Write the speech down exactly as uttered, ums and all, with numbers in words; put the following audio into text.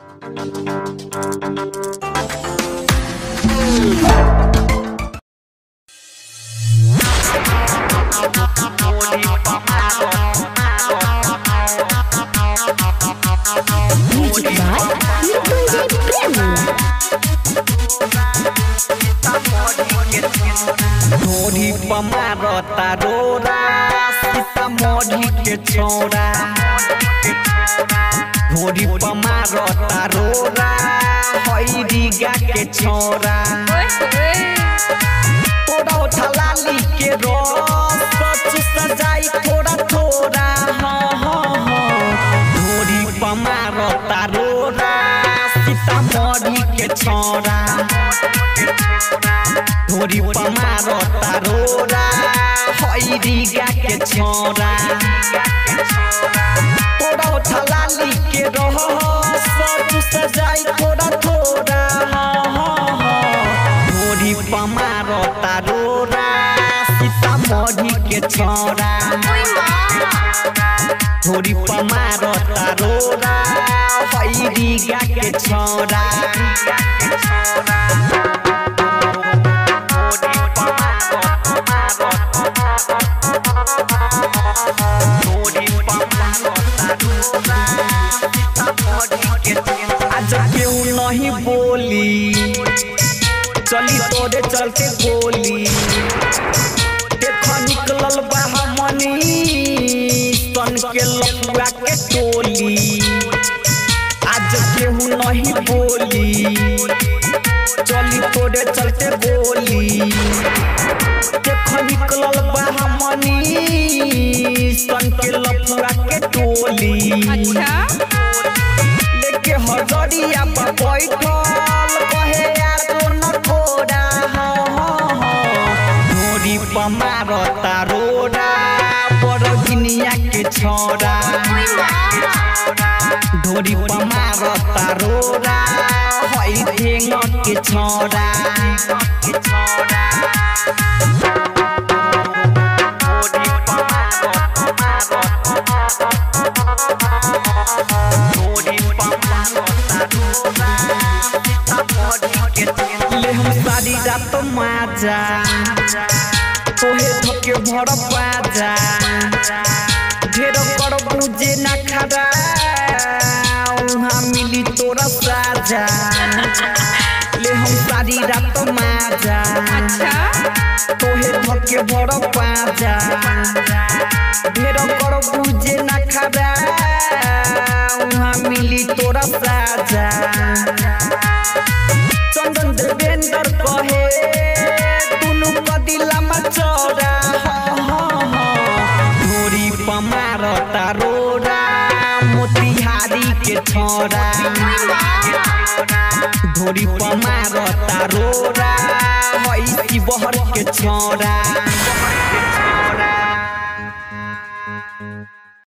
मोढ़ी पमारो तारोरा सीतामढ़ी के छोरा मोढ़ी पमारो तारोरा हईरिगा के छोरा तोरा उठलाली के रस सच सजाई थोड़ा थोड़ा हाँ हाँ हाँ मोढ़ी पमारो तारोरा सीतामढ़ी के छोरा मोढ़ी पमारो तारोरा हईरिगा के छोरा तोरा उठलाली के रस सच सजाई थोड़ा थोड़ा मोढ़ी पमारो तारोरा सीतामढ़ी के छोरा मोढ़ी पमारो तारोरा हईरिगा के छोरा आज क्यों नहीं बोली चली तोरे चलते गोली देखो निकलल बा हमनी सन के लफुआ के टोली आज क्यों नहीं बोली चली तोरे चलते गोली देखो निकलल बा हमनी सन के लफुआ के टोली लेके हजरिया पर बैठल कहे यार न थोड़ा मोढ़ी पमारो तारोरा बरगिनिया के छोरा मोढ़ी पमारो तारोरा हई ढेंग के छोरा ले हम सारी रात माजा तोहे धोके भर बाजा ढेर कर बुझे ना खड़ा वहाँ मिली तोरा साजा ले हम सारी रात माजा तोहे धोके भर बाजा ढेर कर बुझे ना खड़ा वहाँ मिली तोरा साजा चंदन देवेंद्र कहे तुनु कदिला मचौरा मोढ़ी पमारो तारोरा मोतिहारी के छोरा मोढ़ी पमारो तारोरा हई शिवहर के छोरा।